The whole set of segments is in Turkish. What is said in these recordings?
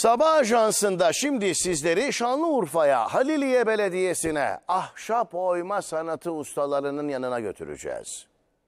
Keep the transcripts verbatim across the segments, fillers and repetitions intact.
Sabah Ajansı'nda şimdi sizleri Şanlıurfa'ya, Haliliye Belediyesi'ne ahşap oyma sanatı ustalarının yanına götüreceğiz.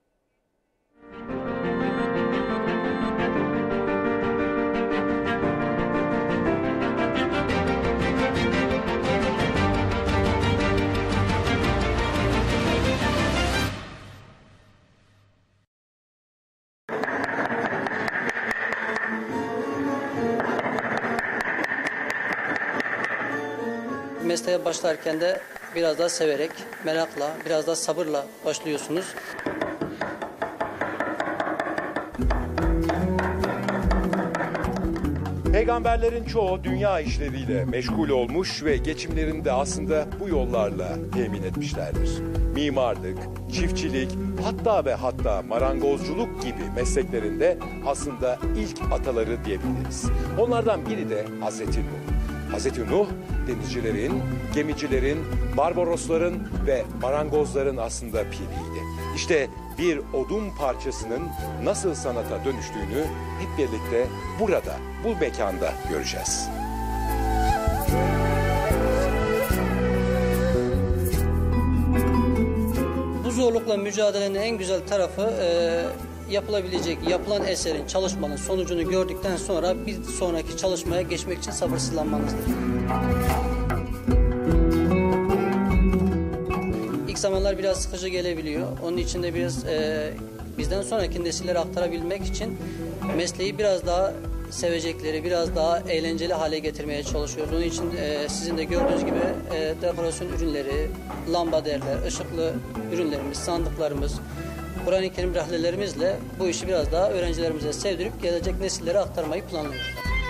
Mesleğe başlarken de biraz daha severek, merakla, biraz daha sabırla başlıyorsunuz. Peygamberlerin çoğu dünya işleriyle meşgul olmuş ve geçimlerini de aslında bu yollarla temin etmişlerdir. Mimarlık, çiftçilik, hatta ve hatta marangozculuk gibi mesleklerinde aslında ilk ataları diyebiliriz. Onlardan biri de Hazreti Nuh. Hazreti Nuh, denizcilerin, gemicilerin, barbarosların ve marangozların aslında piriydi. İşte bir odun parçasının nasıl sanata dönüştüğünü hep birlikte burada, bu mekanda göreceğiz. Bu zorlukla mücadelenin en güzel tarafı e, yapılabilecek, yapılan eserin, çalışmanın sonucunu gördükten sonra bir sonraki çalışmaya geçmek için sabırsızlanmanızdır. İlk zamanlar biraz sıkıcı gelebiliyor. Onun için de biraz e, bizden sonraki nesillere aktarabilmek için mesleği biraz daha sevecekleri, biraz daha eğlenceli hale getirmeye çalışıyoruz. Onun için e, sizin de gördüğünüz gibi e, dekorasyon ürünleri, lambaderler, ışıklı ürünlerimiz, sandıklarımız, Kur'an-ı Kerim rahlelerimizle bu işi biraz daha öğrencilerimize sevdirip gelecek nesillere aktarmayı planlıyoruz.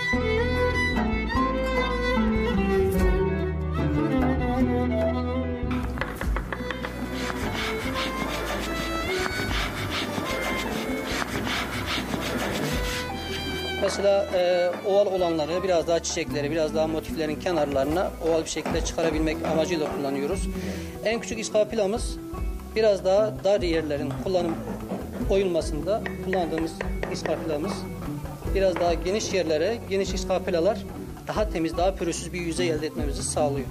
Mesela e, oval olanları, biraz daha çiçekleri, biraz daha motiflerin kenarlarına oval bir şekilde çıkarabilmek amacıyla kullanıyoruz. En küçük iskapilamız biraz daha dar yerlerin kullanım oyulmasında kullandığımız iskapilamız. Biraz daha geniş yerlere, geniş iskapilalar daha temiz, daha pürüzsüz bir yüzey elde etmemizi sağlıyor.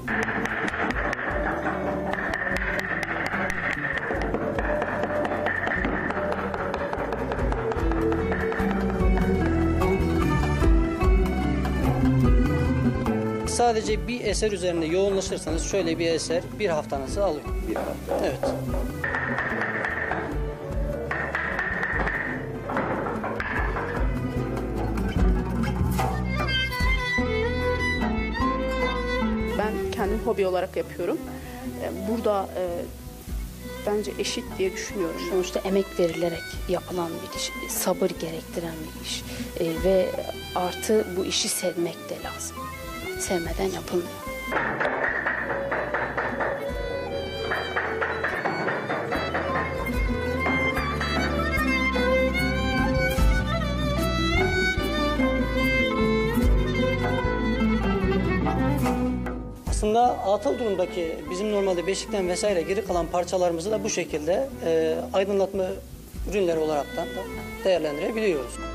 Sadece bir eser üzerine yoğunlaşırsanız şöyle bir eser bir haftanızı alıyor. Bir hafta. Evet. Ben kendim hobi olarak yapıyorum. Burada e, bence eşit diye düşünüyorum. Sonuçta emek verilerek yapılan bir iş, sabır gerektiren bir iş e, ve artı bu işi sevmek de lazım. Sevmeden yapılmıyor. Aslında atıl durumdaki bizim normalde beşikten vesaire geri kalan parçalarımızı da bu şekilde e, aydınlatma ürünleri olarak da değerlendirebiliyoruz.